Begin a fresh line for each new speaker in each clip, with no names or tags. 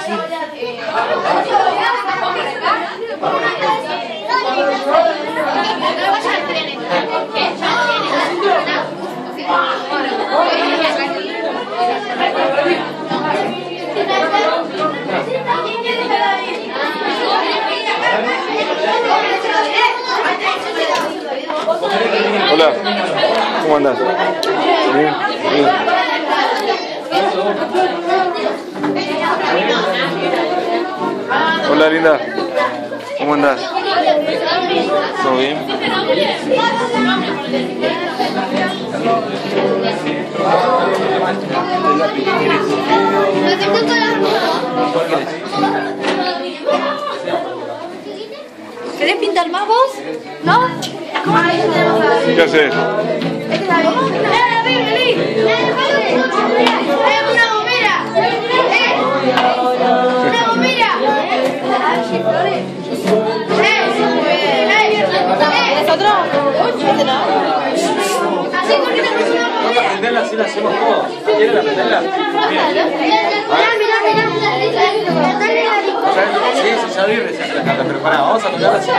Hola, ¿cómo andás? Bien, bien. Hola, linda, ¿cómo andás? ¿Todo bien?
¿Querés pintar más vos? ¿No?
¿Qué haces?
Aprenderla, así la hacemos todos. ¿Quieren aprenderla? Sí, sí, ya vi recién la carta, pero pará, vamos a tocarla así.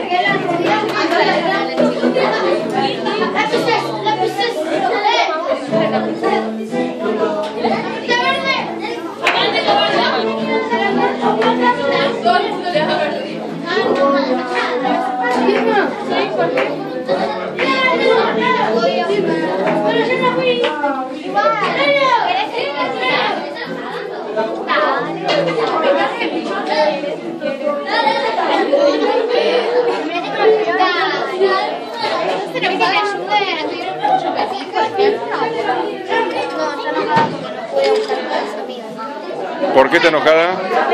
¿Por qué está enojada?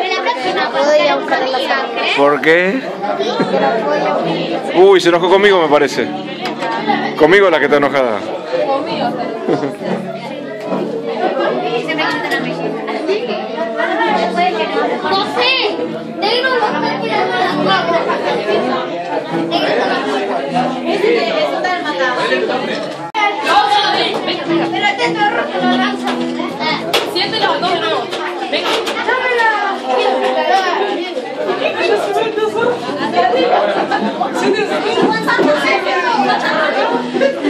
¿Por qué? Uy, se enojó conmigo, me parece. Conmigo es la que está enojada.
Siéntelo, no, no. Venga.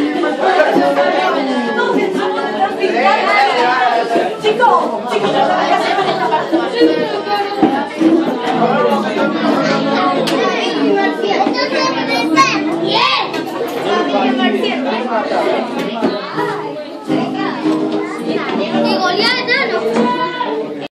Chicos,